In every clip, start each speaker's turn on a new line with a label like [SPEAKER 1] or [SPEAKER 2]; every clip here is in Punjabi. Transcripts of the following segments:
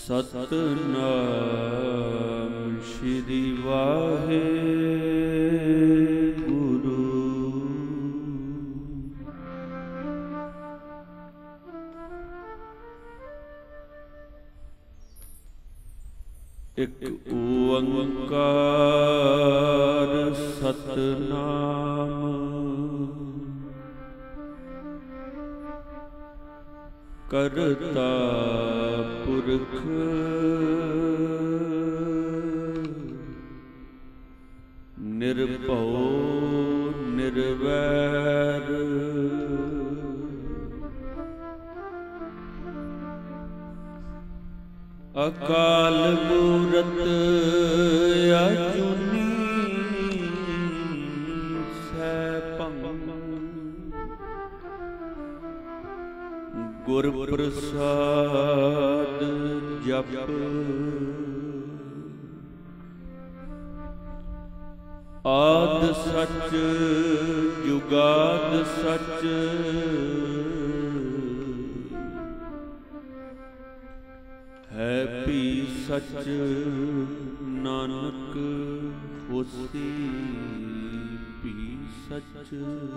[SPEAKER 1] ਸਤਨਾਮ ਸ਼੍ਰੀ ਵਾਹਿਗੁਰੂ। ਇੱਕ ਓੰਕਾਰ ਸਤਨਾਮ ਕਰਤਾ ਪੁਰਖ ਨਿਰਭਉ ਨਿਰਵੈਰ ਅਕਾਲ ਮੂਰਤ ਅਜੂਨੀ ਸੈਭੰ ਗੁਰ ਪ੍ਰਸਾਦ ਜਪ ਆਦਿ ਸਚ ਜੁਗਾਦ ਸਚ ਹੈ ਭੀ ਸਚ ਨਾਨਕ ਹੋਸੀ ਭੀ ਸਚ।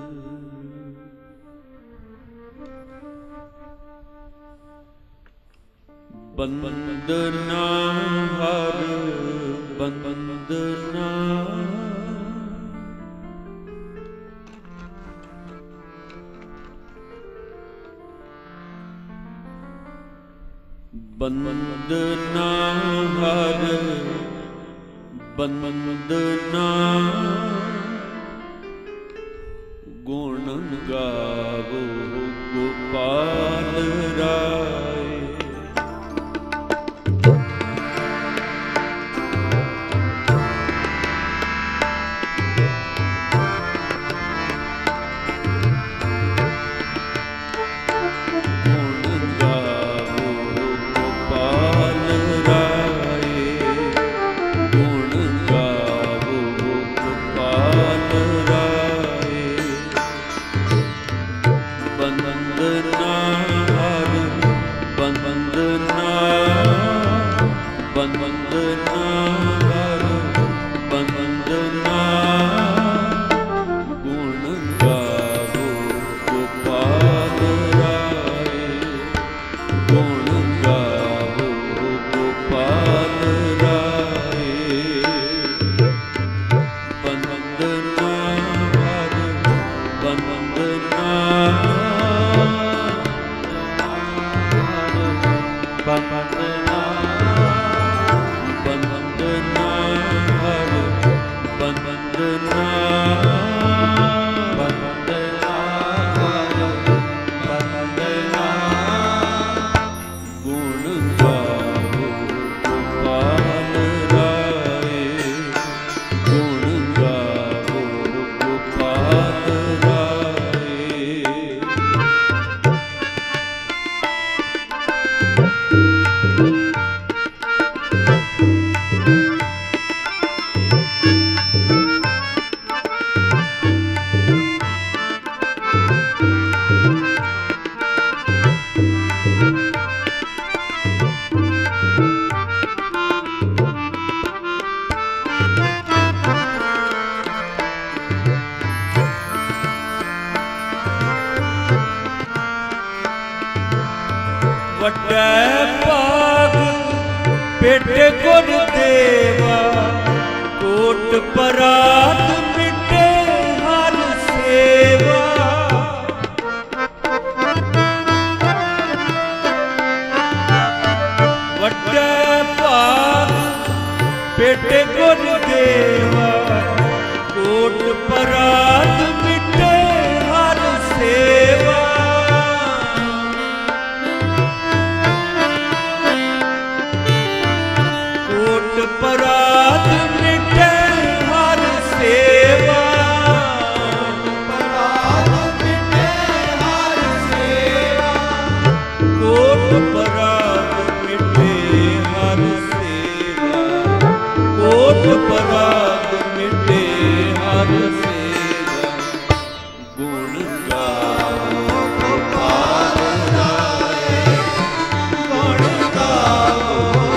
[SPEAKER 1] ਬੰਦਨਾ ਹਰ ਬੰਦਨਾ ਬੰਦਨਾ ਹਰ ਬੰਦਨਾ ਗੁਣ ਗਾਵੋ ਗੋਪਾਲ ਰਾਏ। ਵੱਡੇ ਭਾਗ ਭੇਟੇ ਗੁਰ ਦੇਵਾ ਕੋਟ ਪਰਾਤ ਮਿਟੇ ਹਰ ਸੇਵਾ। ਵੱਡੇ ਭਾਗ ਭੇਟੇ ਗੁਰ ਦੇਵਾ ਕੋਟ ਪਰਾਤ ਮਿਟੇ ਹਰ ਸੇਵਾ। ਪਰਾਤ ਮਿਟੇ ਹਰ ਸੇਵਾ। ਪਰਾਤ ਮਿਟੇ ਹਰ ਸੇਵਾ। ਕੋਟ ਪਰਾਤ ਮਿਟੇ ਹਰ ਸੇਵਾ। ਕੋਟ ਪਰਾਤ ਮਿਟੇ ਹਰ ਸੇਵਾ। ਗੁਣ ਗਾਵੋ ਗੋਪਾਲ ਰਾਏ। ਗੁਣ ਗਾਵੋ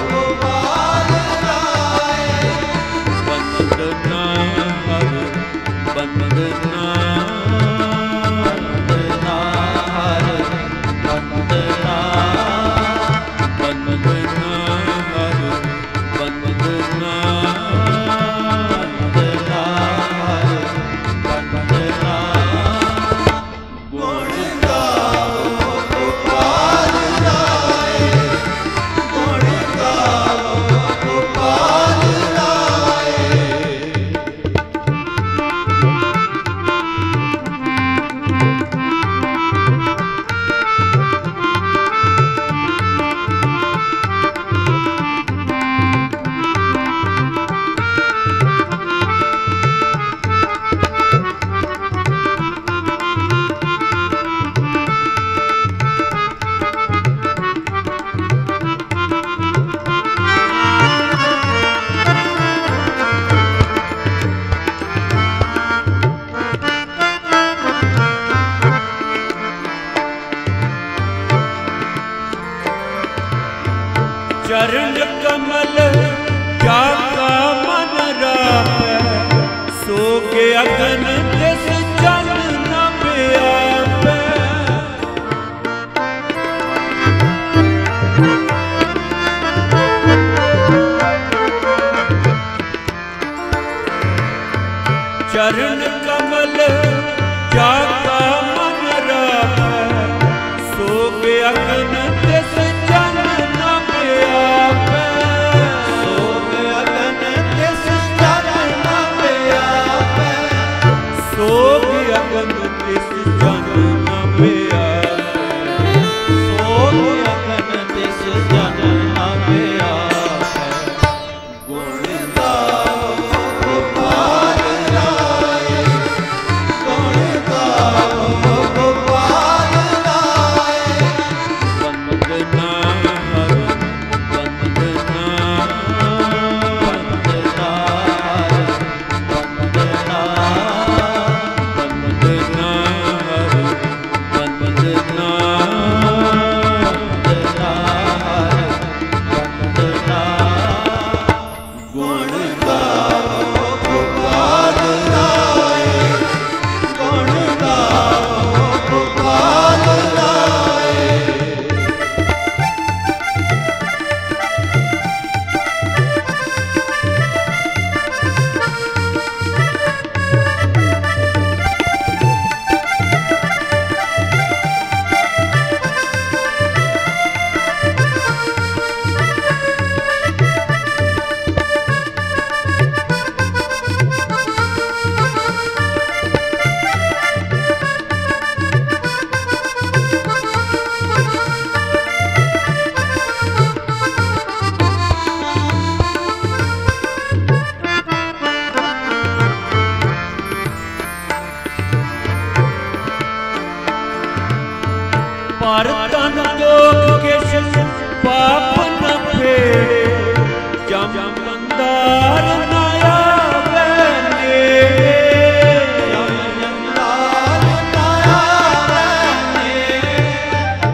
[SPEAKER 1] चरण कमल जाका मन राखै, सोगे अगन तिस जन न व्यापै। चरण कमल जाका मन राखै, सोगे अगन तिस जन न व्यापै।
[SPEAKER 2] सोगे अगन तिस जन न व्यापै।
[SPEAKER 1] सोगे अगन तिस जन न व्यापै।
[SPEAKER 2] सोगे अगन तिस जन न व्यापै। गुण गाओ गोपाल राय, गुण गाओ गोपाल राय।
[SPEAKER 1] वंदना हर वंदना,
[SPEAKER 2] वंदना वंदना
[SPEAKER 1] वंदना हर वंदना।
[SPEAKER 2] वंदना वंदना। गुण गाओ गोपाल राय, गुण गाओ गोपाल राय।
[SPEAKER 1] पर तन जोग किश पाप न फेरे, जम बंदार न आवे नेड़े।
[SPEAKER 2] जम जंदार न आवे नेड़े।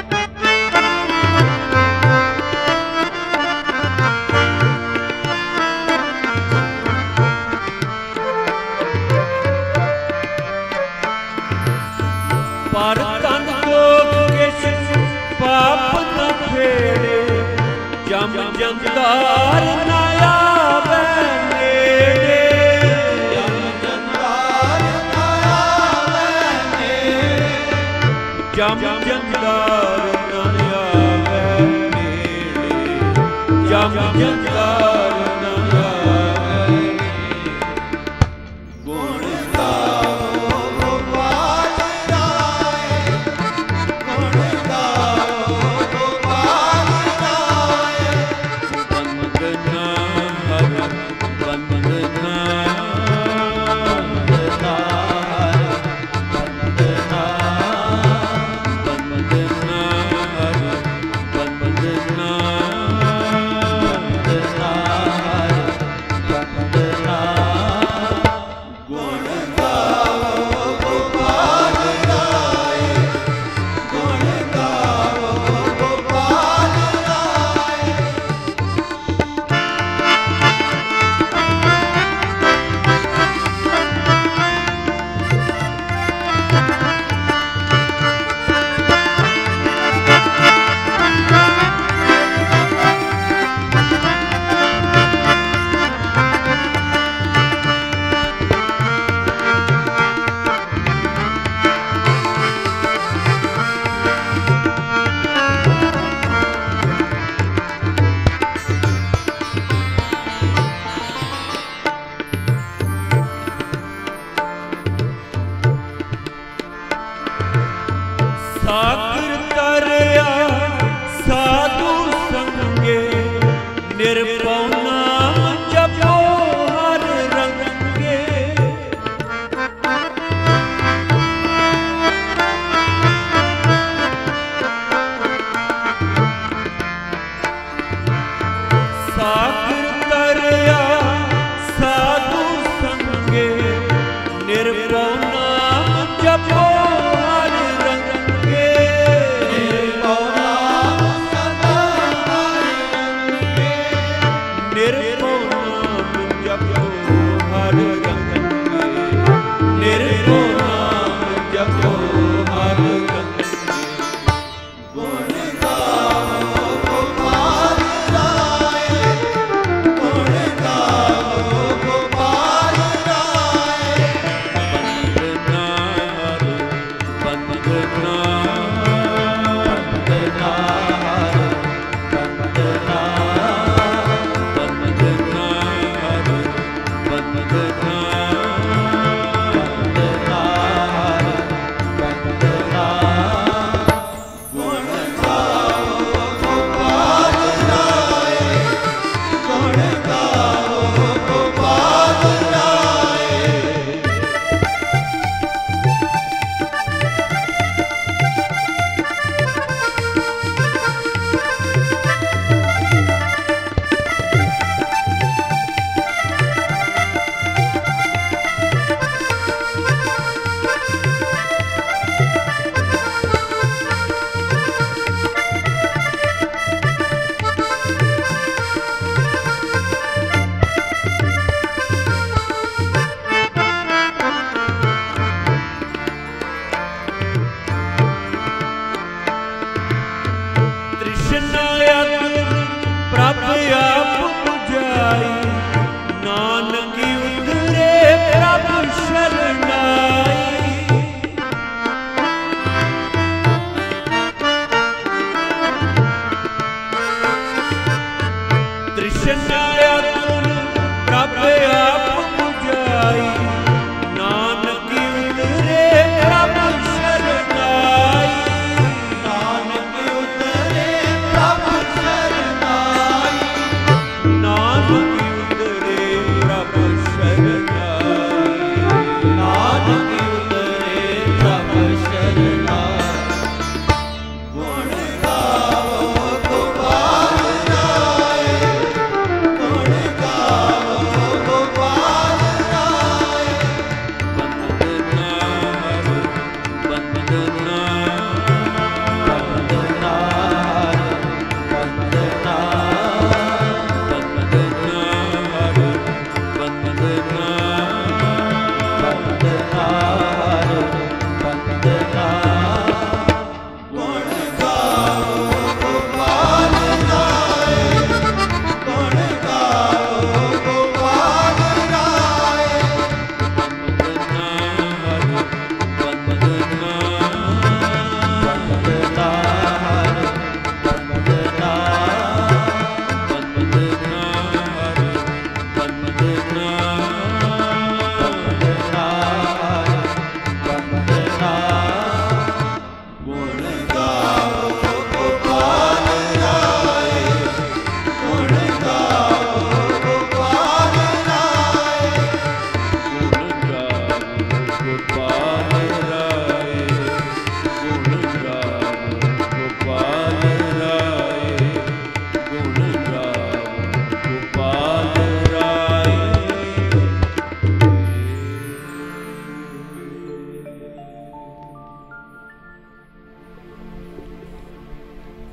[SPEAKER 1] पर तन जोग किश पाप न फेरे, जम जंदार न आवे नेड़े।
[SPEAKER 2] जम जंदार न आवे नेड़े।
[SPEAKER 1] जम जंदार न आवे नेड़े। जम जंदार न आवे नेड़े।
[SPEAKER 2] गुण गाओ गोपाल राय, गुण गाओ गोपाल राय।
[SPEAKER 1] वंदना हर वंदना,
[SPEAKER 2] वंदना वंदना।
[SPEAKER 1] वंदना हर वंदना।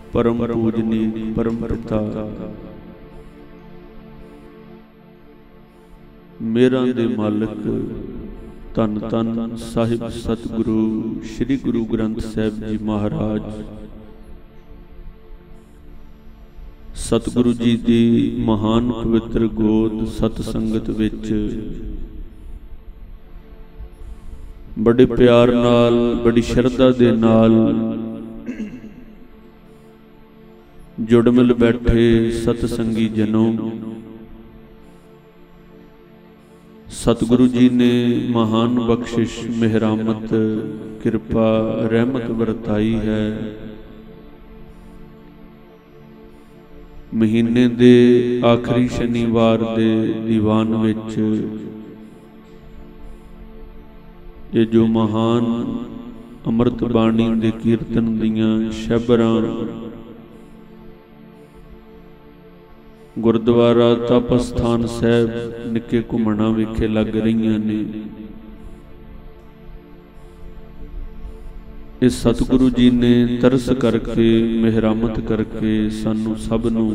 [SPEAKER 1] परम पूजनीय परम पिता मेरा दे मालिक धन धन साहिब सतगुरु श्री गुरु ग्रंथ साहिब जी महाराज सतगुरु जी दी महान पवित्र गोद सत संगत विच बड़े प्यार नाल बड़ी शरधा दे नाल जुड़ मिल बैठे सतसंगी जनों, सतगुरु जी ने महान बख्शिश मेहरामत कृपा रहमत वरताई है। महीने दे आखिरी शनिवार दे दीवान विच ये जो महान अमृत बाणी दे कीर्तन दियां शबरां गुरुद्वारा तप स्थान साहब निके घुमणा विखे लग रही ने। इस सतगुरु जी ने तरस करके मेहरामत करके सानू सब नू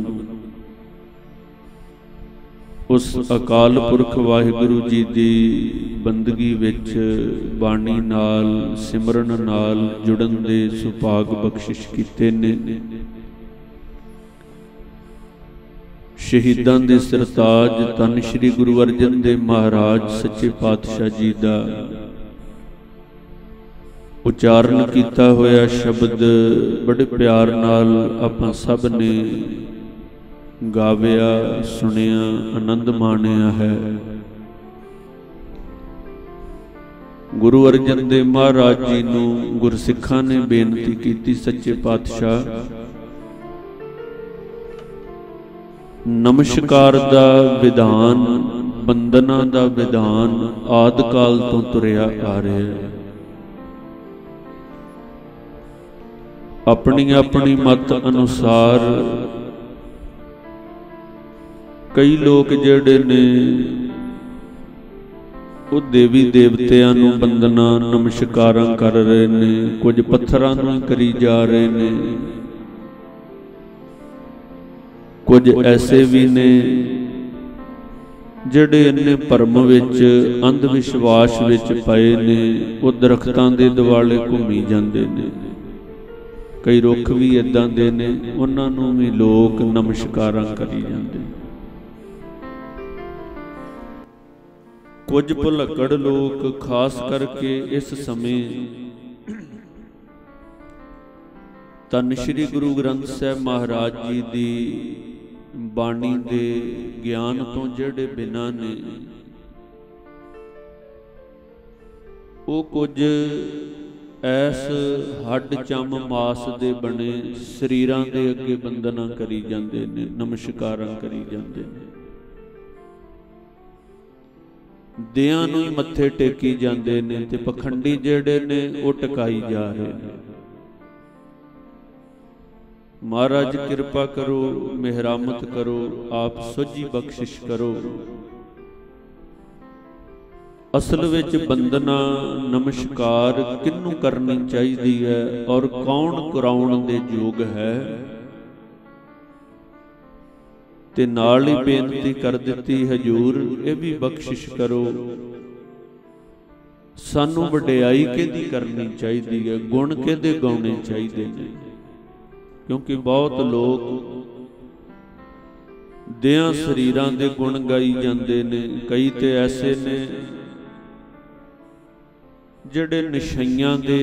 [SPEAKER 1] उस अकाल पुरख वाहिगुरु जी दी बंदगी विच बाणी नाल सिमरन नाल जुड़न दे सुभाग बख्शिश कीते ने। शहीदां दे सरताज धन श्री गुरु अर्जन देव महाराज सच्चे पातशाह जी दा उचारण कीता होया शब्द बड़े प्यार नाल आपां सब ने गाविया सुनिया आनंद माणिया है। गुरु अर्जन देव महाराज जी नू गुरसिखां ने बेनती कीती, सच्चे पातशाह नमस्कार दा विधान बंदना दा विधान आद काल तो तुरिया आ रहा है। अपनी अपनी मत अनुसार कई लोग जिहड़े ने वो देवी देवतियां नूं बंदना नमस्कारां कर रहे ने, कुछ पत्थरां नूं करी जा रहे ने, कुछ ऐसे भी ने जिहड़े इन्ने भरम विच अंध विश्वास विच पए ने, वो दरख्तां दे दुआले घूमी जांदे ने। कई रुख भी इदां दे ने, उन्हां नूं भी लोग नमस्कारां करी जांदे। कुछ भुलक्कड़ लोग खास करके इस समय धन श्री गुरु ग्रंथ साहिब महाराज जी दी बाणी दे ज्ञान तो जिहड़े बिना ने, वो कुछ ऐस हड्ड चम मास दे बने शरीरां दे अगे बंदना करी जांदे ने, नमस्कारां करी जांदे ने। दियां नूं ही मत्थे टेकी जांदे ने ते पखंडी जिहड़े ने वो टकाई जा रहे ने। महाराज कृपा करो, मेहरामत करो, आप सुझी बख्शिश करो। असल विच बंदना नमस्कार किन्नू करनी चाहिदी है और कौन कराउण दे योग है, ते नाल ही बेनती कर दिती हजूर ये भी बख्शिश करो। सानू वडियाई किहदी करनी चाहिदी है, गुण किहदे गाउणे चाहिदे ने। क्योंकि बहुत लोग देहां शरीरां दे गुण गाई जांदे ने। कई ते ऐसे ने जिहड़े नशइयां दे,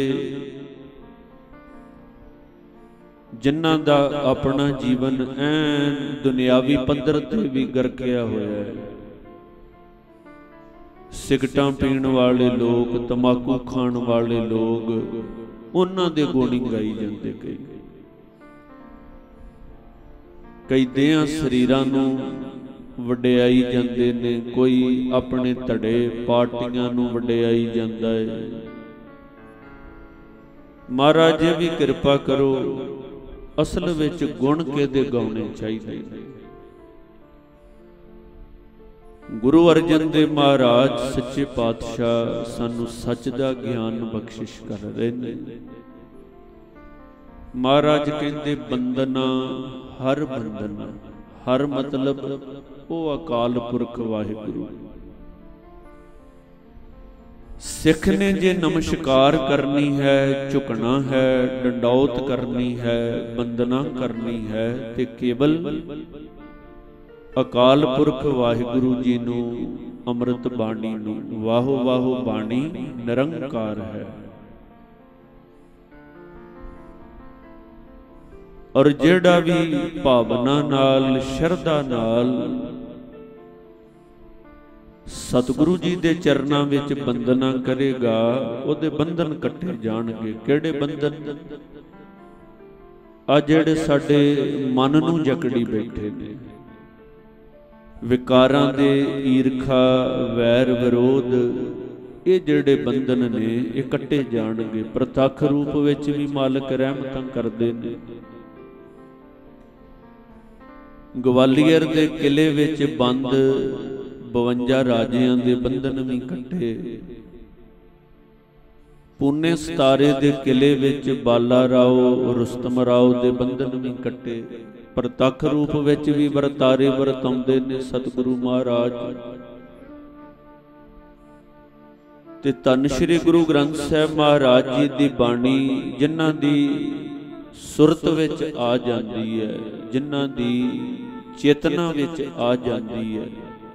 [SPEAKER 1] जिन्हां दा अपना जीवन ऐन दुनियावी पद्धर ते भी गरकिया होया है। सिगटां पीण वाले लोग, तंबाकू खाण वाले लोग, उन्हां दे गुण ही गाई जांदे। कई देहां शरीरां नूं वडियाई जांदे ने, कोई अपने धड़े पार्टियां नूं वडियाई जांदा है। महाराज जी भी कृपा करो, असल विच गुण किहदे गाउणे चाहिदे। गुरु अर्जन देव महाराज सच्चे पातशाह सानू सच दा ज्ञान बख्शिश कर रहे ने। ਮਹਾਰਾਜ ਕਹਿੰਦੇ ਬੰਦਨਾ ਹਰ ਬੰਦਨਾ, ਹਰ ਮਤਲਬ ਉਹ ਅਕਾਲ ਪੁਰਖ ਵਾਹਿਗੁਰੂ। ਸਿੱਖ ਨੇ ਜੇ ਨਮਸਕਾਰ ਕਰਨੀ ਹੈ, ਝੁਕਣਾ ਹੈ, ਡੰਡੌਤ ਕਰਨੀ ਹੈ, ਬੰਦਨਾ ਕਰਨੀ ਹੈ, ਤੇ ਕੇਵਲ ਅਕਾਲ ਪੁਰਖ ਵਾਹਿਗੁਰੂ ਜੀ ਨੂੰ, ਅੰਮ੍ਰਿਤ ਬਾਣੀ ਨੂੰ। ਵਾਹੋ ਵਾਹੋ ਬਾਣੀ ਨਿਰੰਕਾਰ ਹੈ। ਔਰ ਜਿਹੜਾ ਵੀ ਭਾਵਨਾ ਨਾਲ, ਸ਼ਰਧਾ ਨਾਲ ਸਤਿਗੁਰੂ ਜੀ ਦੇ ਚਰਨਾਂ ਵਿੱਚ ਬੰਦਨਾ ਕਰੇਗਾ, ਉਹਦੇ ਬੰਧਨ ਕੱਟੇ ਜਾਣਗੇ। ਕਿਹੜੇ ਬੰਧਨ? ਆ ਜਿਹੜੇ ਸਾਡੇ ਮਨ ਨੂੰ ਜਕੜੀ ਬੈਠੇ ਨੇ, ਵਿਕਾਰਾਂ ਦੇ, ਈਰਖਾ, ਵੈਰ, ਵਿਰੋਧ, ਇਹ ਜਿਹੜੇ ਬੰਧਨ ਨੇ ਇਹ ਕੱਟੇ ਜਾਣਗੇ। ਪ੍ਰਤੱਖ ਰੂਪ ਵਿੱਚ ਵੀ ਮਾਲਕ ਰਹਿਮਤਾਂ ਕਰਦੇ ਨੇ। ਗਵਾਲੀਅਰ ਦੇ ਕਿਲੇ ਵਿੱਚ ਬੰਦ 52 ਰਾਜਿਆਂ ਦੇ ਬੰਧਨ ਵੀ ਕੱਟੇ। ਪੂਨੇ ਸਤਾਰੇ ਦੇ ਕਿਲੇ ਵਿੱਚ ਬਾਲਾ ਰਾਓ, ਰੁਸਤਮ ਰਾਓ ਦੇ ਬੰਧਨ ਵੀ ਕੱਟੇ। ਪ੍ਰਤੱਖ ਰੂਪ ਵਿੱਚ ਵੀ ਵਰਤਾਰੇ ਵਰਤਾਉਂਦੇ ਨੇ ਸਤਿਗੁਰੂ ਮਹਾਰਾਜ। ਤੇ ਧੰਨ ਸ਼੍ਰੀ ਗੁਰੂ ਗ੍ਰੰਥ ਸਾਹਿਬ ਮਹਾਰਾਜ ਜੀ ਦੀ ਬਾਣੀ ਜਿਨ੍ਹਾਂ ਦੀ ਸੁਰਤ ਵਿੱਚ ਆ ਜਾਂਦੀ ਹੈ, ਜਿਨ੍ਹਾਂ ਦੀ ਚੇਤਨਾ ਵਿੱਚ ਆ ਜਾਂਦੀ ਹੈ,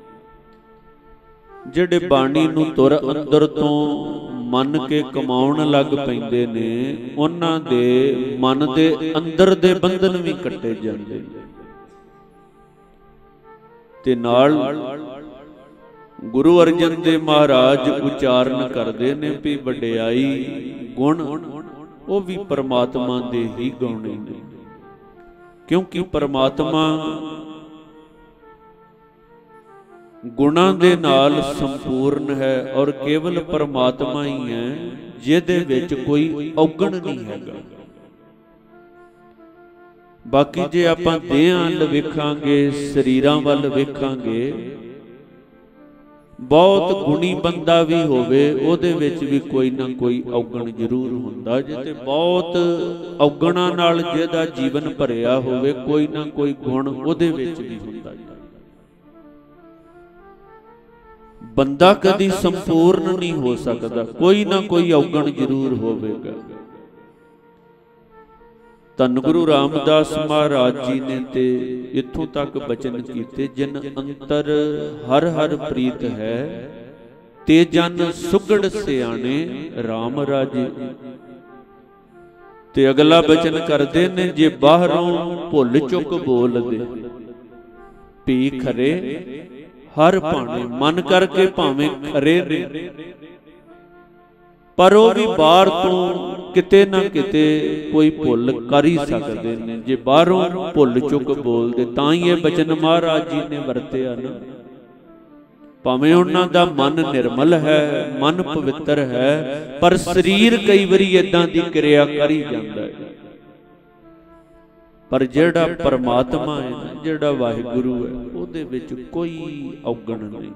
[SPEAKER 1] ਜਿਹੜੇ ਬਾਣੀ ਨੂੰ ਤੁਰ ਅੰਦਰ ਤੋਂ ਮੰਨ ਕੇ ਕਮਾਉਣ ਲੱਗ ਪੈਂਦੇ ਨੇ, ਉਹਨਾਂ ਦੇ ਮਨ ਦੇ ਅੰਦਰ ਦੇ ਬੰਧਨ ਵੀ ਕੱਟੇ ਜਾਂਦੇ ਨੇ। ਤੇ ਨਾਲ ਗੁਰੂ ਅਰਜਨ ਦੇਵ ਮਹਾਰਾਜ ਉਚਾਰਨ ਕਰਦੇ ਨੇ ਵੀ ਵਡਿਆਈ, ਗੁਣ ਉਹ ਵੀ ਪਰਮਾਤਮਾ ਦੇ ਹੀ ਗਾਉਣੇ ਨੇ। ਕਿਉਂਕਿ ਪਰਮਾਤਮਾ ਗੁਣਾਂ ਦੇ ਨਾਲ ਸੰਪੂਰਨ ਹੈ, ਔਰ ਕੇਵਲ ਪਰਮਾਤਮਾ ਹੀ ਹੈ ਜਿਹਦੇ ਵਿੱਚ ਕੋਈ ਔਗਣ ਨਹੀਂ ਹੈਗਾ। ਬਾਕੀ ਜੇ ਆਪਾਂ ਦੇਹਾਂ ਵੱਲ ਵੇਖਾਂਗੇ, ਸਰੀਰਾਂ ਵੱਲ ਵੇਖਾਂਗੇ, ਬਹੁਤ ਗੁਣੀ ਬੰਦਾ ਵੀ ਹੋਵੇ, ਉਹਦੇ ਵਿੱਚ ਵੀ ਕੋਈ ਨਾ ਕੋਈ ਔਗਣ ਜ਼ਰੂਰ ਹੁੰਦਾ। ਜੇ ਤੇ ਬਹੁਤ ਔਗਣਾਂ ਨਾਲ ਜਿਹਦਾ ਜੀਵਨ ਭਰਿਆ ਹੋਵੇ, ਕੋਈ ਨਾ ਕੋਈ ਗੁਣ ਉਹਦੇ ਵਿੱਚ ਵੀ ਹੁੰਦਾ। ਬੰਦਾ ਕਦੀ ਸੰਪੂਰਨ ਨਹੀਂ ਹੋ ਸਕਦਾ, ਕੋਈ ਨਾ ਕੋਈ ਔਗਣ ਜ਼ਰੂਰ ਹੋਵੇਗਾ। ਧੰਨ ਗੁਰੂ ਰਾਮਦਾਸ ਮਹਾਰਾਜ ਜੀ ਨੇ ਤੇ ਇੱਥੋਂ ਤੱਕ ਬਚਨ ਕੀਤੇ, ਜਿਨ ਅੰਤਰ ਹਰ ਹਰ ਪ੍ਰੀਤ ਹੈ, ਤੇ ਜਨ ਸੁਗੜ ਸਿਆਣੇ RAM ਰਾਜੇ। ਤੇ ਅਗਲਾ ਬਚਨ ਕਰਦੇ ਨੇ, ਜੇ ਬਾਹਰੋਂ ਭੁੱਲ ਚੁੱਕ ਬੋਲਦੇ, ਭੀ ਖਰੇ ਹਰ ਭਾਣੇ। ਮਨ ਕਰਕੇ ਭਾਵੇਂ ਖਰੇ ਨੇ, ਪਰ ਉਹ ਵੀ ਬਾਹਰ ਤੋਂ ਕਿਤੇ ਨਾ ਕਿਤੇ ਕੋਈ ਭੁੱਲ ਕਰ ਹੀ ਸਕਦੇ ਨੇ। ਜੇ ਬਾਹਰੋਂ ਭੁੱਲ ਚੁੱਕ ਬੋਲਦੇ, ਤਾਂ ਹੀ ਇਹ ਬਚਨ ਮਹਾਰਾਜ ਜੀ ਨੇ ਵਰਤਿਆ ਨਾ। ਭਾਵੇਂ ਉਹਨਾਂ ਦਾ ਮਨ ਨਿਰਮਲ ਹੈ, ਮਨ ਪਵਿੱਤਰ ਹੈ, ਪਰ ਸਰੀਰ ਕਈ ਵਾਰੀ ਏਦਾਂ ਦੀ ਕਿਰਿਆ ਕਰ ਹੀ ਜਾਂਦਾ ਹੈ। ਪਰ ਜਿਹੜਾ ਪਰਮਾਤਮਾ ਹੈ, ਜਿਹੜਾ ਵਾਹਿਗੁਰੂ ਹੈ, ਉਹਦੇ ਵਿੱਚ ਕੋਈ ਔਗਣ ਨਹੀਂ।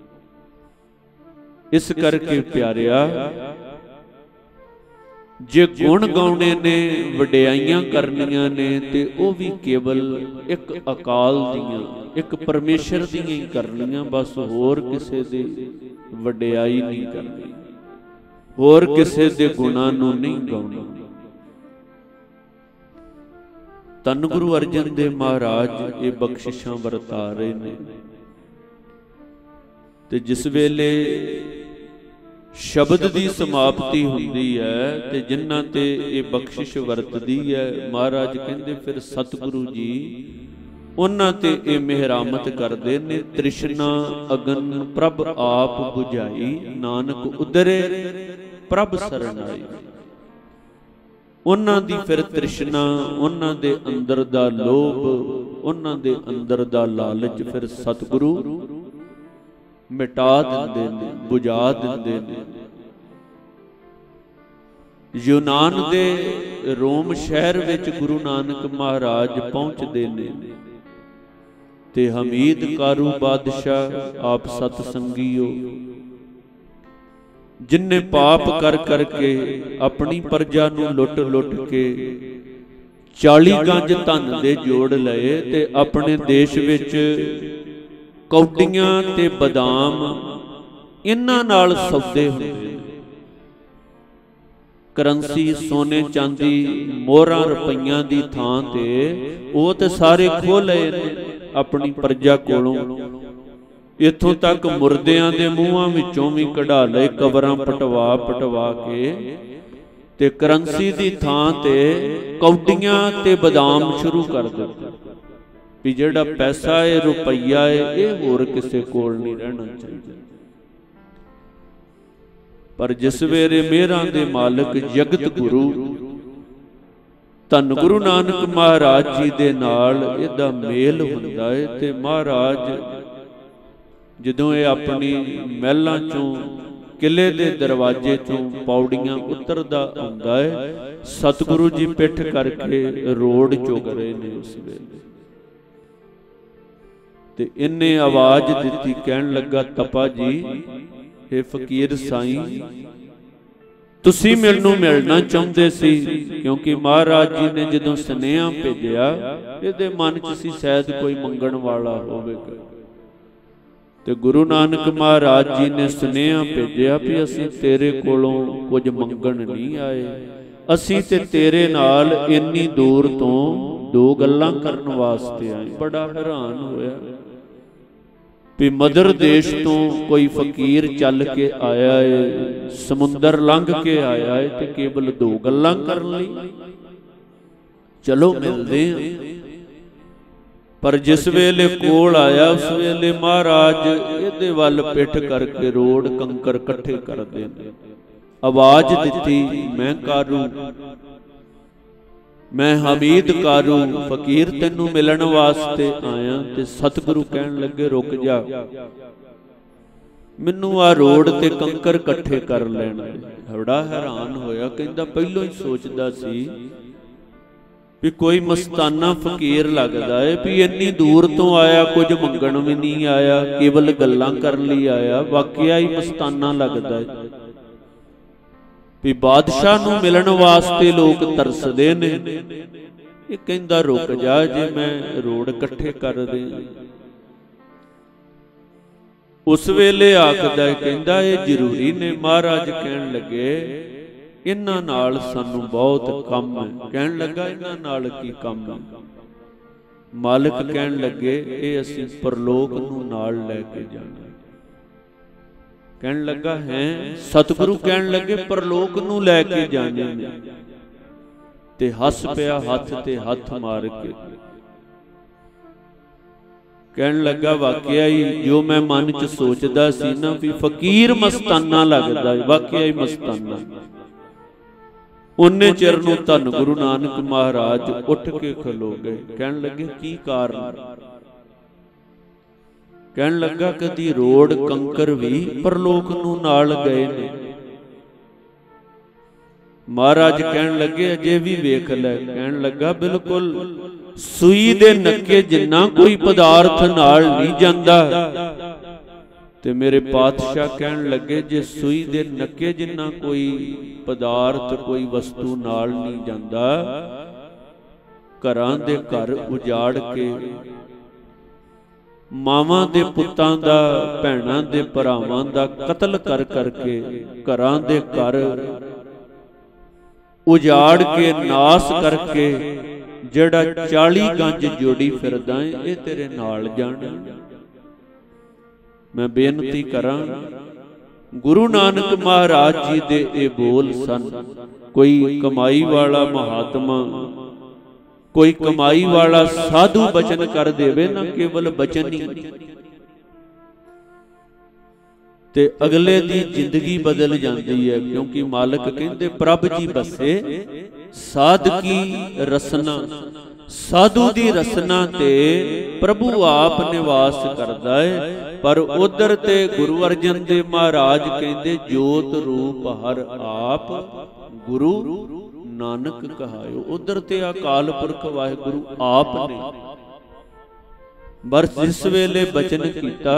[SPEAKER 1] ਇਸ ਕਰਕੇ ਪਿਆਰਿਆ, ਜੇ ਗੁਣ ਗਾਉਣੇ ਨੇ, ਵਡਿਆਈਆਂ ਕਰਨੀਆਂ ਨੇ, ਤੇ ਉਹ ਵੀ ਕੇਵਲ ਇੱਕ ਅਕਾਲ ਦੀਆਂ, ਇੱਕ ਪਰਮੇਸ਼ਰ ਦੀਆਂ ਹੀ ਕਰਨੀਆਂ। ਬਸ ਹੋਰ ਕਿਸੇ ਦੀ ਵਡਿਆਈ ਨਹੀਂ ਕਰਨੀ, ਹੋਰ ਕਿਸੇ ਦੇ ਗੁਣਾਂ ਨੂੰ ਨਹੀਂ ਗਾਉਣਾ। ਧੰਨ ਗੁਰੂ ਅਰਜਨ ਦੇਵ ਮਹਾਰਾਜ ਇਹ ਬਖਸ਼ਿਸ਼ਾਂ ਵਰਤਾ ਰਹੇ ਨੇ। ਤੇ ਜਿਸ ਵੇਲੇ ਸ਼ਬਦ ਦੀ ਸਮਾਪਤੀ ਹੁੰਦੀ ਹੈ, ਤੇ ਜਿਨ੍ਹਾਂ ਤੇ ਇਹ ਬਖਸ਼ਿਸ਼ ਵਰਤਦੀ ਹੈ, ਮਹਾਰਾਜ ਕਹਿੰਦੇ ਫਿਰ ਸਤਿਗੁਰੂ ਜੀ ਉਹਨਾਂ ਤੇ ਇਹ ਮਿਹਰਾਮਤ ਕਰਦੇ ਨੇ। ਤ੍ਰਿਸ਼ਨਾ ਅਗਨ ਪ੍ਰਭ ਆਪ ਬੁਝਾਈ, ਨਾਨਕ ਉਦਰੇ ਪ੍ਰਭ ਸਰਣ ਆਈ। ਉਹਨਾਂ ਦੀ ਫਿਰ ਤ੍ਰਿਸ਼ਨਾ, ਉਹਨਾਂ ਦੇ ਅੰਦਰ ਦਾ ਲੋਭ, ਉਹਨਾਂ ਦੇ ਅੰਦਰ ਦਾ ਲਾਲਚ ਫਿਰ ਸਤਿਗੁਰੂ ਮਿਟਾ ਦਿੰਦੇ ਨੇ, ਬੁਝਾ ਦਿੰਦੇ ਨੇ। ਯੂਨਾਨ ਦੇ ਰੋਮ ਸ਼ਹਿਰ ਵਿੱਚ ਗੁਰੂ ਨਾਨਕ ਮਹਾਰਾਜ ਪਹੁੰਚਦੇ ਨੇ, ਤੇ ਹਮੀਦ ਕਾਰੂ ਬਾਦਸ਼ਾਹ ਆਪ ਸਤ ਸੰਗੀਓ, ਜਿਨਨੇ ਪਾਪ ਕਰ ਕਰਕੇ ਆਪਣੀ ਪ੍ਰਜਾ ਨੂੰ ਲੁੱਟ ਲੁੱਟ ਕੇ 40 ਗੰਜ ਧਨ ਦੇ ਜੋੜ ਲਏ ਤੇ ਆਪਣੇ ਦੇਸ਼ ਵਿੱਚ ਕੌਡੀਆਂ ਤੇ ਬਦਾਮ ਇਹਨਾਂ ਨਾਲ ਸੌਦੇ ਹੁੰਦੇ ਨੇ। ਕਰੰਸੀ ਸੋਨੇ ਚਾਂਦੀ ਮੋਹਰਾਂ ਰੁਪਈਆਂ ਦੀ ਥਾਂ ਤੇ ਉਹ ਤੇ ਸਾਰੇ ਖੋਹ ਲਏ ਨੇ ਆਪਣੀ ਪ੍ਰਜਾ ਕੋਲੋਂ। ਇੱਥੋਂ ਤੱਕ ਮੁਰਦਿਆਂ ਦੇ ਮੂੰਹਾਂ ਵਿੱਚੋਂ ਵੀ ਕਢਾ ਲਏ ਕਬਰਾਂ ਪਟਵਾ ਪਟਵਾ ਕੇ, ਤੇ ਕਰੰਸੀ ਦੀ ਥਾਂ ਤੇ ਕੌਡੀਆਂ ਤੇ ਬਦਾਮ ਸ਼ੁਰੂ ਕਰ ਦਿੱਤੇ ਵੀ ਜਿਹੜਾ ਪੈਸਾ ਹੈ ਰੁਪਈਆ ਹੈ ਇਹ ਹੋਰ ਕਿਸੇ ਕੋਲ ਨਹੀਂ ਰਹਿਣਾ ਚਾਹੀਦਾ। ਪਰ ਜਿਸ ਵੇਲੇ ਮਿਹਰਾਂ ਦੇ ਮਾਲਕ ਜਗਤ ਗੁਰੂ ਧੰਨ ਗੁਰੂ ਨਾਨਕ ਮਹਾਰਾਜ ਜੀ ਦੇ ਨਾਲ ਇਹਦਾ ਮੇਲ ਹੁੰਦਾ ਹੈ ਤੇ ਮਹਾਰਾਜ ਜਦੋਂ ਇਹ ਆਪਣੀ ਮਹਿਲਾਂ ਚੋਂ ਕਿਲੇ ਦੇ ਦਰਵਾਜ਼ੇ ਚੋਂ ਪੌੜੀਆਂ ਉਤਰਦਾ ਹੁੰਦਾ ਹੈ, ਸਤਿਗੁਰੂ ਜੀ ਪਿੱਠ ਕਰਕੇ ਰੋਡ ਚੁਗ ਰਹੇ ਨੇ ਉਸ ਵੇਲੇ। ਤੇ ਇਹਨੇ ਆਵਾਜ਼ ਦਿੱਤੀ, ਕਹਿਣ ਲੱਗਾ ਤਪਾ ਜੀ ਇਹ ਫਕੀਰ ਸਾਈਂ ਤੁਸੀਂ ਮੈਨੂੰ ਮਿਲਣਾ ਚਾਹੁੰਦੇ ਸੀ, ਕਿਉਂਕਿ ਮਹਾਰਾਜ ਜੀ ਨੇ ਜਦੋਂ ਸੁਨੇਹਾ ਭੇਜਿਆ ਇਹਦੇ ਮਨ 'ਚ ਸੀ ਸ਼ਾਇਦ ਕੋਈ ਮੰਗਣ ਵਾਲਾ ਹੋਵੇਗਾ। ਤੇ ਗੁਰੂ ਨਾਨਕ ਮਹਾਰਾਜ ਜੀ ਨੇ ਸੁਨੇਹਾ ਭੇਜਿਆ ਵੀ ਅਸੀਂ ਤੇਰੇ ਕੋਲੋਂ ਕੁਝ ਮੰਗਣ ਨਹੀਂ ਆਏ, ਅਸੀਂ ਤੇ ਤੇਰੇ ਨਾਲ ਇੰਨੀ ਦੂਰ ਤੋਂ ਦੋ ਗੱਲਾਂ ਕਰਨ ਵਾਸਤੇ ਆਏ। ਬੜਾ ਹੈਰਾਨ ਹੋਇਆ ਵੀ ਮਦਰ ਦੇਸ਼ ਤੋਂ ਕੋਈ ਫਕੀਰ ਚੱਲ ਕੇ ਆਇਆ ਏ, ਸਮੁੰਦਰ ਲੰਘ ਕੇ ਆਇਆ ਏ ਤੇ ਕੇਵਲ ਦੋ ਗੱਲਾਂ ਕਰਨ ਲਈ। ਚਲੋ ਮਿਲਦੇ ਹਾਂ। ਪਰ ਜਿਸ ਵੇਲੇ ਕੋਲ ਆਇਆ ਉਸ ਵੇਲੇ ਮਹਾਰਾਜ ਇਹਦੇ ਵੱਲ ਪਿੱਠ ਕਰਕੇ ਰੋੜ ਕੰਕਰ ਇਕੱਠੇ ਕਰਦੇ ਨੇ। ਆਵਾਜ਼ ਦਿੱਤੀ, ਮੈਂ ਕਾਰੂ, ਮੈਂ ਹਮੀਦ ਕਾਰੂ ਫਕੀਰ ਤੈਨੂੰ ਮਿਲਣ ਵਾਸਤੇ ਆਇਆ। ਤੇ ਸਤਿਗੁਰੂ ਕਹਿਣ ਲੱਗੇ ਰੁਕ ਜਾ, ਮੈਨੂੰ ਆ ਰੋੜ ਤੇ ਕੰਕਰ ਇਕੱਠੇ ਕਰ ਲੈਣ ਦੇ। ਬੜਾ ਹੈਰਾਨ ਹੋਇਆ, ਕਹਿੰਦਾ ਪਹਿਲੋਂ ਹੀ ਸੋਚਦਾ ਸੀ ਵੀ ਕੋਈ ਮਸਤਾਨਾ ਫਕੀਰ ਲੱਗਦਾ ਹੈ ਵੀ ਇੰਨੀ ਦੂਰ ਤੋਂ ਆਇਆ, ਕੁਝ ਮੰਗਣ ਵੀ ਨਹੀਂ ਆਇਆ, ਕੇਵਲ ਗੱਲਾਂ ਕਰਨ ਲਈ ਆਇਆ। ਵਾਕਿਆ ਹੀ ਮਸਤਾਨਾ ਲੱਗਦਾ ਹੈ ਵੀ ਬਾਦਸ਼ਾਹ ਨੂੰ ਮਿਲਣ ਵਾਸਤੇ ਲੋਕ ਤਰਸਦੇ ਨੇ। ਇਹ ਕਹਿੰਦਾ ਰੁਕ ਜਾ, ਜੇ ਮੈਂ ਰੋੜ ਇਕੱਠੇ ਕਰ ਦੇ। ਉਸ ਵੇਲੇ ਆਖਦਾ, ਕਹਿੰਦਾ ਇਹ ਜ਼ਰੂਰੀ ਨੇ। ਮਹਾਰਾਜ ਕਹਿਣ ਲੱਗੇ ਇਹਨਾਂ ਨਾਲ ਸਾਨੂੰ ਬਹੁਤ ਕੰਮ ਹੈ। ਕਹਿਣ ਲੱਗਾ ਇਹਨਾਂ ਨਾਲ ਕੀ ਕੰਮ ਹੈ? ਮਾਲਕ ਕਹਿਣ ਲੱਗੇ ਇਹ ਅਸੀਂ ਪਰਲੋਕ ਨੂੰ ਨਾਲ ਲੈ ਕੇ ਜਾਣਾ। ਕਹਿਣ ਲੱਗਾ ਹੈ? ਸਤਿਗੁਰੂ ਕਹਿਣ ਲੱਗੇ ਪਰਲੋਕ ਨੂੰ ਲੈ ਕੇ ਜਾਣੇ ਨੇ। ਤੇ ਹੱਸ ਪਿਆ ਹੱਥ ਤੇ ਹੱਥ ਮਾਰ ਕੇ। ਕਹਿਣ ਲੱਗਾ ਵਾਕਿਆ ਹੀ ਜੋ ਮੈਂ ਮਨ 'ਚ ਸੋਚਦਾ ਸੀ ਨਾ ਵੀ ਫਕੀਰ ਮਸਤਾਨਾ ਲੱਗਦਾ, ਵਾਕਿਆ ਹੀ ਮਸਤਾਨਾ। ਉਹਨੇ ਚਿਰ ਨੂੰ ਧੰਨ ਗੁਰੂ ਨਾਨਕ ਮਹਾਰਾਜ ਉੱਠ ਕੇ ਖਲੋ ਗਏ। ਕਹਿਣ ਲੱਗੇ ਕੀ ਕਾਰਨ? ਕਹਿਣ ਲੱਗਾ ਕਦੀ ਰੋੜ ਕੰਕਰ ਵੀ ਪਰਲੋਕ ਨੂੰ ਨਾਲ ਗਏ ਨੇ। ਮਹਾਰਾਜ ਕਹਿਣ ਲੱਗੇ ਅਜੇ ਵੀ ਵੇਖ ਲੈ। ਕਹਿਣ ਲੱਗਾ ਬਿਲਕੁਲ ਸੂਈ ਦੇ ਨੱਕੇ ਜਿੰਨਾ ਕੋਈ ਪਦਾਰਥ ਨਾਲ ਨਹੀਂ ਜਾਂਦਾ। ਤੇ ਮੇਰੇ ਪਾਤਸ਼ਾਹ ਕਹਿਣ ਲੱਗੇ ਜੇ ਸੂਈ ਦੇ ਨੱਕੇ ਜਿੰਨਾ ਕੋਈ ਪਦਾਰਥ ਕੋਈ ਵਸਤੂ ਨਾਲ ਨਹੀਂ ਜਾਂਦਾ, ਘਰਾਂ ਦੇ ਘਰ ਉਜਾੜ ਕੇ, ਮਾਵਾਂ ਦੇ ਪੁੱਤਾਂ ਦਾ, ਭੈਣਾਂ ਦੇ ਭਰਾਵਾਂ ਦਾ ਕਤਲ ਕਰ ਕਰਕੇ ਘਰਾਂ ਦੇ ਘਰ ਉਜਾੜ ਕੇ ਨਾਸ ਕਰਕੇ ਜਿਹੜਾ 40 ਗੰਜ ਜੋੜੀ ਫਿਰਦਾ ਏ ਇਹ ਤੇਰੇ ਨਾਲ ਜਾਣਾ। ਮੈਂ ਬੇਨਤੀ ਕਰਾਂ, ਗੁਰੂ ਨਾਨਕ ਮਹਾਰਾਜ ਜੀ ਦੇ ਇਹ ਬੋਲ ਸਨ। ਕੋਈ ਕਮਾਈ ਵਾਲਾ ਮਹਾਤਮਾ, ਕੋਈ ਕਮਾਈ ਵਾਲਾ ਸਾਧੂ ਬਚਨ ਕਰ ਦੇਵੇ ਨਾ, ਕੇਵਲ ਬਚਨ ਹੀ, ਤੇ ਅਗਲੇ ਦੀ ਜ਼ਿੰਦਗੀ ਬਦਲ ਜਾਂਦੀ ਹੈ। ਕਿਉਂਕਿ ਮਾਲਕ ਕਹਿੰਦੇ ਪ੍ਰਭ ਜੀ ਬਸੇ ਸਾਧਕੀ ਰਸਨਾ, ਸਾਧੂ ਦੀ ਰਸਨਾ ਤੇ ਪ੍ਰਭੂ ਆਪ ਨਿਵਾਸ ਕਰਦਾ ਹੈ। ਪਰ ਉਧਰ ਤੇ ਗੁਰੂ ਅਰਜਨ ਦੇਵ ਮਹਾਰਾਜ ਕਹਿੰਦੇ ਜੋਤ ਰੂਪ ਹਰ ਆਪ ਗੁਰੂ ਨਾਨਕ ਕਹਾਇਓ। ਉਧਰ ਤੇ ਅਕਾਲ ਪੁਰਖ ਵਾਹਿਗੁਰੂ ਆਪ ਨੇ। ਪਰ ਜਿਸ ਵੇਲੇ ਬਚਨ ਕੀਤਾ,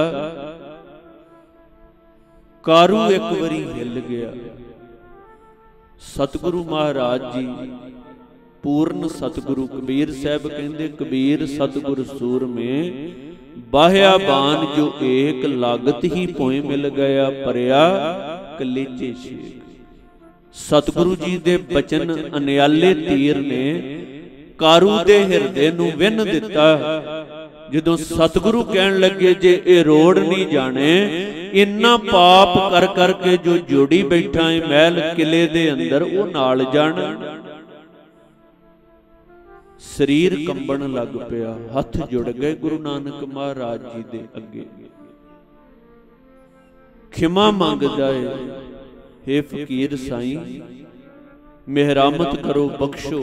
[SPEAKER 1] ਕਾਰੂ ਇੱਕ ਵਾਰੀ ਹਿੱਲ ਗਿਆ। ਸਤਿਗੁਰੂ ਮਹਾਰਾਜ ਜੀ पूर्ण सतगुरु कबीर साहब कहते कबीर सतगुर सूरमे बाह्या बान जो एक लागत ही पोए मिल गया परिया कलेजे शेख। सतगुरु जी दे बचन अनियाले तीर ने कारू दे हिरदे नूं विन दिता। जदों सतगुरु कहन लगे जे ये रोड़ नहीं जाने इन्ना पाप कर करके जो जोड़ी बैठा है महल किले दे अंदर वो नाल जाना। शरीर कंबण लग पिया, हथ जुड़ गए गुरु नानक महाराज जी दे अगे। खिमा मंगदा है, हे फकीर साईं मेहरामत करो बख्शो।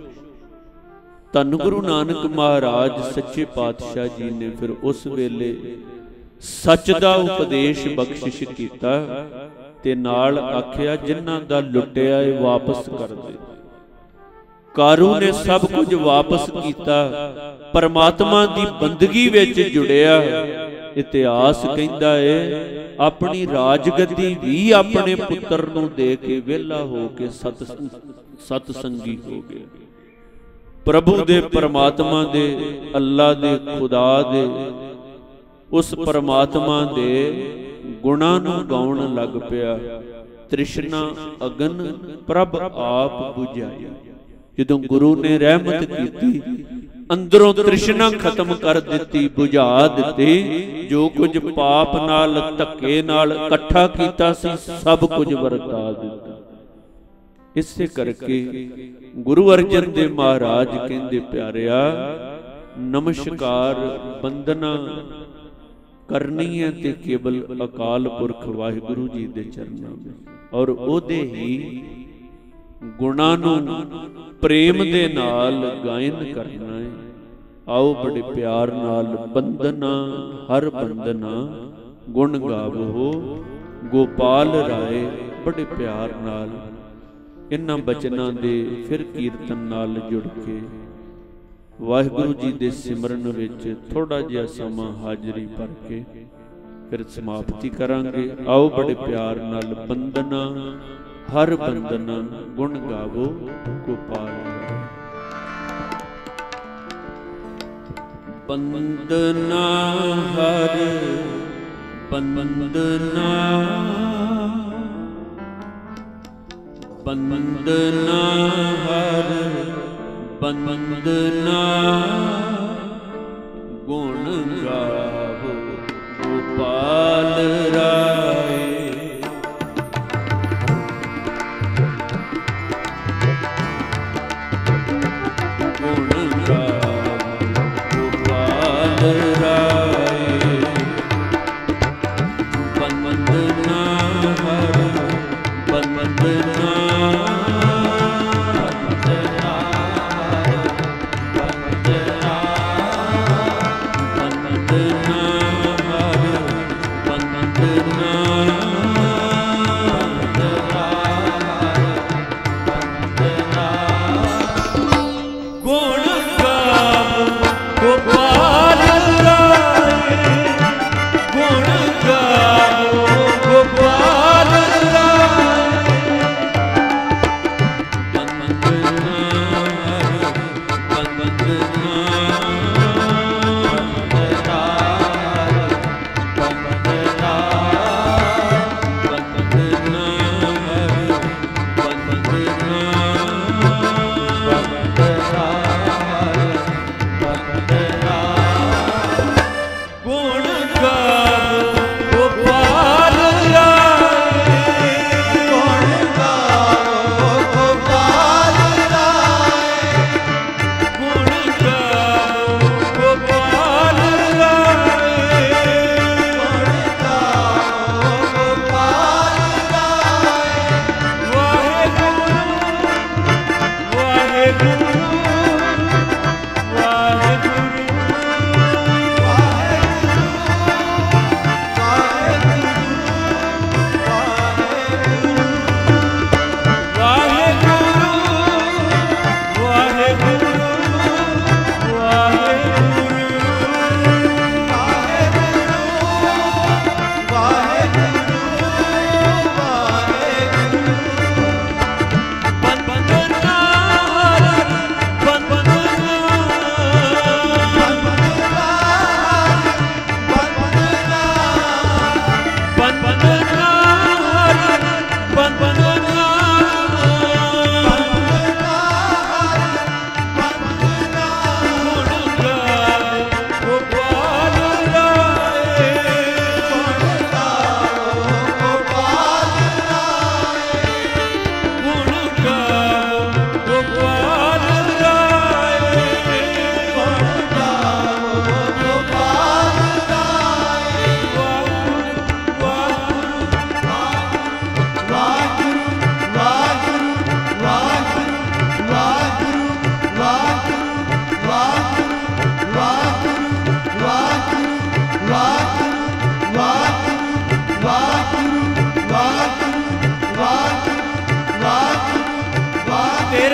[SPEAKER 1] धन गुरु नानक महाराज सच्चे पातशाह जी ने फिर उस वेले सच दा उपदेश बख्शिश कीता ते नाल आखिया जिन्हां दा लुटिया है वापस कर दे। कारू ने सब कुछ वापस किया, परमात्मा की बंदगी विच जुड़िया। इतिहास कहता है अपनी राजगद्दी भी अपने पुत्र नूं दे के वेला हो के सतसंगी हो गया। प्रभु दे परमात्मा दे अल्लाह दे खुदा दे उस परमात्मा दे गुणां नूं गाउण लग पिया। तृष्णा अगन प्रभ आप बुझाया। जदों गुरु ने रहमत की अंदरों तृष्णा खत्म कर दी, बुझा दी। जो कुछ पाप नाल धक्के नाल इकट्ठा कीता सी सब कुछ वरता दिता। इसे करके गुरु अर्जन देव महाराज कहंदे प्यारिया नमस्कार बंदना करनी है ते केवल अकाल पुरख वाहिगुरु जी दे चरनां में और ओदे ही गुणां नूं प्रेम दे नाल गायन करना है। आओ बड़े प्यार नाल बंदना हर बंदना गुण गावो गोपाल राय। बड़े प्यार नाल इन्हां बचनां दे फिर कीर्तन नाल जुड़ के वाहिगुरु जी दे सिमरन विच थोड़ा जिहा समां हाजरी भर के फिर समाप्ति करांगे। आओ बड़े प्यार नाल बंदना हर बंदना गुण गावो गोपाल। बंदना हर बंदना बंदना हर बंदना गुण गावो गोपाल राय।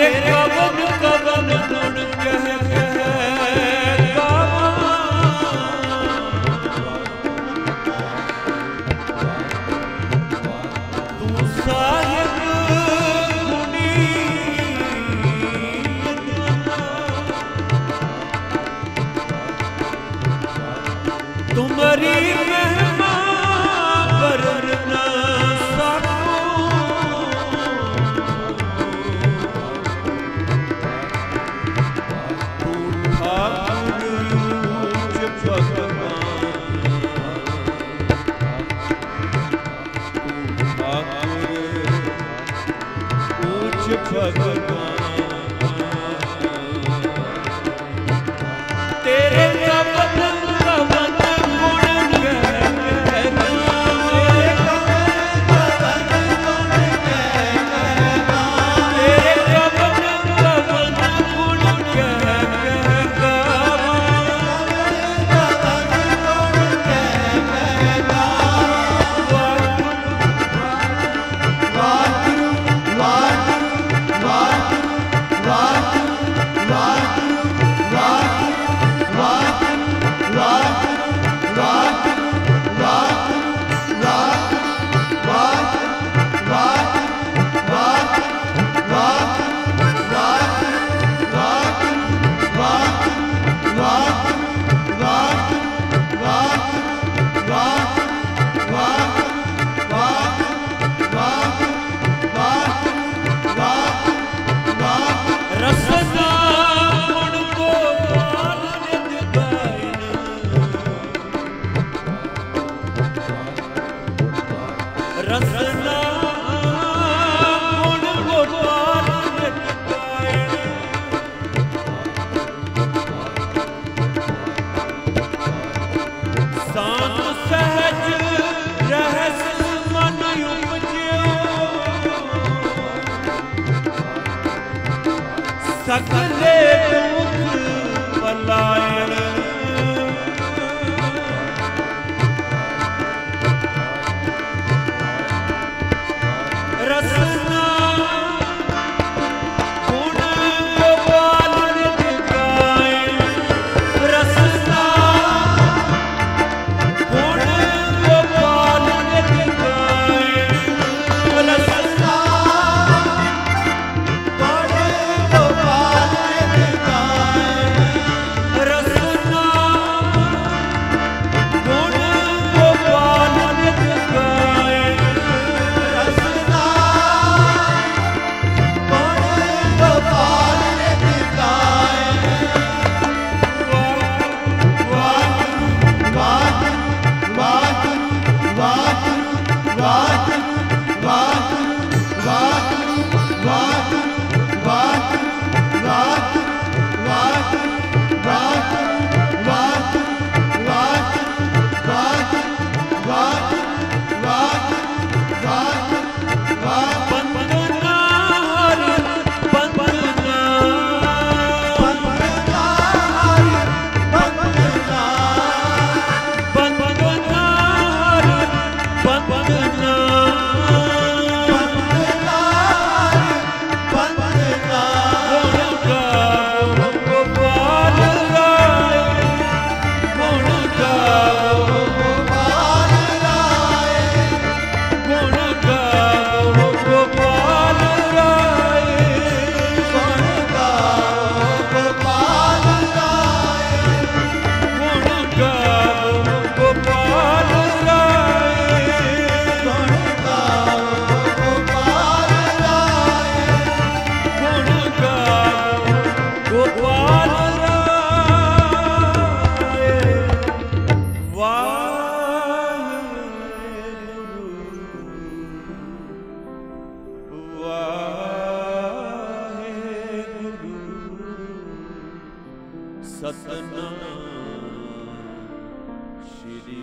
[SPEAKER 2] तेरे कवन कवन गुण कह कह गावां। तू साहिब गुणी तुम्हारी महिमा करन न सको। तू ठाकुर ऊंच भगवान, तू ठाकुर ऊंच भगवान। तेरे कवन कवन गुण कह कह गावां। तेरे कवन कवन गुण कह कह रसना गुण गोपाल नित गायन। रसना गुण गोपाल नित गायन। शांत सहज रहस मन उपज्यो। सकले दुख पलायन। रसना गुण गोपाल नित गायन। रसना गुण गोपाल नित गायन। रसना रसना गुण गोपाल नित गायन। रसना गुण गोपाल नित गायन। वाहिगुरू वाहिगुरू वाहिगुरू वाहिगुरू वाहिगुरू वाहिगुरू वाहिगुरू वंदना हरि वंदना वंदना हरि वंदना वंदना हरि वंदना वंदना हरि वंदना। गुण गाओ गोपाल राय, गुण गाओ गोपाल राय, गुण गाओ गोपाल राय, गुण गाओ गोपाल राय, गुण गाओ गोपाल राय, गुण गाओ गोपाल राय, गुण गाओ गोपाल राय। वाहिगुरू वाहिगुरू सतनाम श्री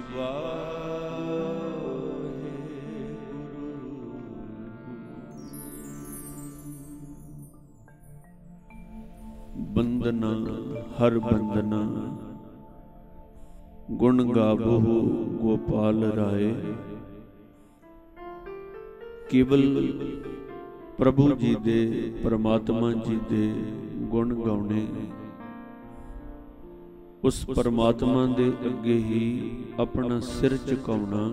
[SPEAKER 2] वाहिगुरू। बंदना हर बंदना गुण गावहु गोपाल राय। केवल
[SPEAKER 1] ਪ੍ਰਭੂ ਜੀ ਦੇ, ਪਰਮਾਤਮਾ ਜੀ ਦੇ ਗੁਣ ਗਾਉਣੇ, ਉਸ ਪਰਮਾਤਮਾ ਦੇ ਅੱਗੇ ਹੀ ਆਪਣਾ ਸਿਰ ਝੁਕਾਉਣਾ।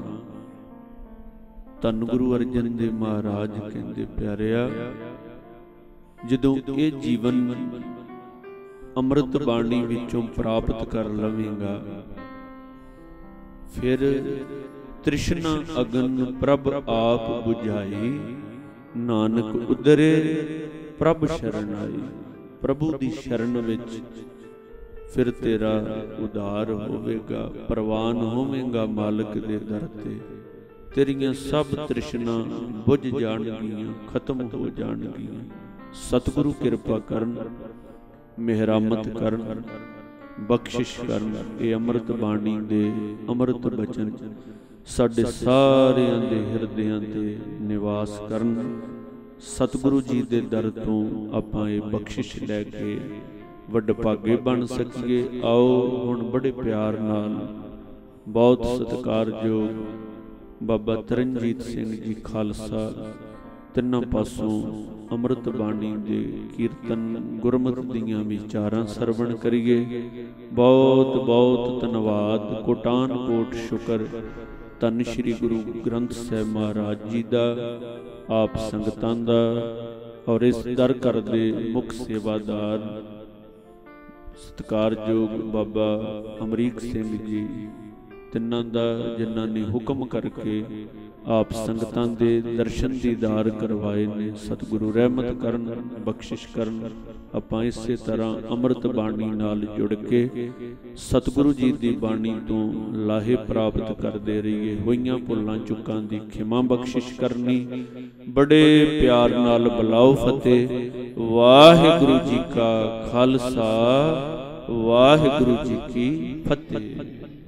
[SPEAKER 1] ਧੰਨ ਗੁਰੂ ਅਰਜਨ ਦੇਵ ਮਹਾਰਾਜ ਕਹਿੰਦੇ, ਪਿਆਰਿਆ, ਜਦੋਂ ਇਹ ਜੀਵਨ ਅੰਮ੍ਰਿਤ ਬਾਣੀ ਵਿੱਚੋਂ ਪ੍ਰਾਪਤ ਕਰ ਲਵੇਂਗਾ, ਫਿਰ ਤ੍ਰਿਸ਼ਨਾ ਅਗਨ ਪ੍ਰਭ ਆਪ ਬੁਝਾਈ, ਨਾਨਕ ਉਦਰੇ ਪ੍ਰਭ ਸ਼ਰਨ ਆਈ। ਪ੍ਰਭੂ ਦੀ ਸ਼ਰਨ ਵਿੱਚ ਫਿਰ ਤੇਰਾ ਉਧਾਰ ਹੋਵੇਗਾ, ਪ੍ਰਵਾਨ ਹੋਵੇਗਾ ਮਾਲਕ ਦੇ ਦਰ ਤੇ। ਤੇਰੀਆਂ ਸਭ ਤ੍ਰਿਸ਼ਨਾ ਬੁਝ ਜਾਣਗੀਆਂ, ਖਤਮ ਹੋ ਜਾਣਗੀਆਂ। ਸਤਿਗੁਰੂ ਕਿਰਪਾ ਕਰਨ, ਮਿਹਰਾਮਤ ਕਰਨ, ਬਖਸ਼ਿਸ਼ ਕਰਨ। ਇਹ ਅੰਮ੍ਰਿਤ ਬਾਣੀ ਦੇ ਅੰਮ੍ਰਿਤ ਬਚਨ ਸਾਡੇ ਸਾਰਿਆਂ ਦੇ ਹਿਰਦਿਆਂ ਤੇ ਨਿਵਾਸ ਕਰਨ। ਸਤਿਗੁਰੂ ਜੀ ਦੇ ਦਰ ਤੋਂ ਆਪਾਂ ਇਹ ਬਖਸ਼ਿਸ਼ ਲੈ ਕੇ ਵਡਭਾਗੇ ਬਣ ਸਕੀਏ। ਆਓ ਹੁਣ ਬੜੇ ਪਿਆਰ ਨਾਲ, ਬਹੁਤ ਸਤਿਕਾਰਯੋਗ ਬਾਬਾ ਤਰਨਜੀਤ ਸਿੰਘ ਜੀ ਖਾਲਸਾ, ਤਿੰਨਾਂ ਪਾਸੋਂ ਅੰਮ੍ਰਿਤ ਬਾਣੀ ਦੇ ਕੀਰਤਨ, ਗੁਰਮਤਿ ਦੀਆਂ ਵਿਚਾਰਾਂ ਸਰਵਣ ਕਰੀਏ। ਬਹੁਤ ਬਹੁਤ ਧੰਨਵਾਦ, ਕੋਟਾਨ ਕੋਟ ਸ਼ੁਕਰ ਧੰਨ ਸ਼੍ਰੀ ਗੁਰੂ ਗ੍ਰੰਥ ਸਾਹਿਬ ਮਹਾਰਾਜ ਜੀ ਦਾ, ਆਪ ਸੰਗਤਾਂ ਦਾ, ਔਰ ਇਸ ਦਰ ਘਰ ਦੇ ਮੁੱਖ ਸੇਵਾਦਾਰ ਸਤਿਕਾਰਯੋਗ ਬਾਬਾ ਅਮਰੀਕ ਸਿੰਘ ਜੀ, ਤਿੰਨਾਂ ਦਾ, ਜਿਨ੍ਹਾਂ ਨੇ ਹੁਕਮ ਕਰਕੇ ਆਪ ਸੰਗਤਾਂ ਦੇ ਦਰਸ਼ਨ ਦੀਦਾਰ ਕਰਵਾਏ ਨੇ। ਸਤਿਗੁਰੂ ਰਹਿਮਤ ਕਰਨ, ਬਖਸ਼ਿਸ਼ ਕਰਨ। ਆਪਾਂ ਇਸੇ ਤਰ੍ਹਾਂ ਅੰਮ੍ਰਿਤ ਬਾਣੀ ਨਾਲ ਜੁੜ ਕੇ ਸਤਿਗੁਰੂ ਜੀ ਦੀ ਬਾਣੀ ਤੋਂ ਲਾਹੇ ਪ੍ਰਾਪਤ ਕਰਦੇ ਰਹੀਏ। ਹੋਈਆਂ ਭੁੱਲਾਂ ਚੁੱਕਾਂ ਦੀ ਖਿਮਾ ਬਖਸ਼ਿਸ਼ ਕਰਨੀ। ਬੜੇ ਪਿਆਰ ਨਾਲ ਬੁਲਾਓ ਫਤਿਹ। ਵਾਹਿਗੁਰੂ ਜੀ ਕਾ ਖਾਲਸਾ, ਵਾਹਿਗੁਰੂ ਜੀ ਕੀ ਫਤਿਹ।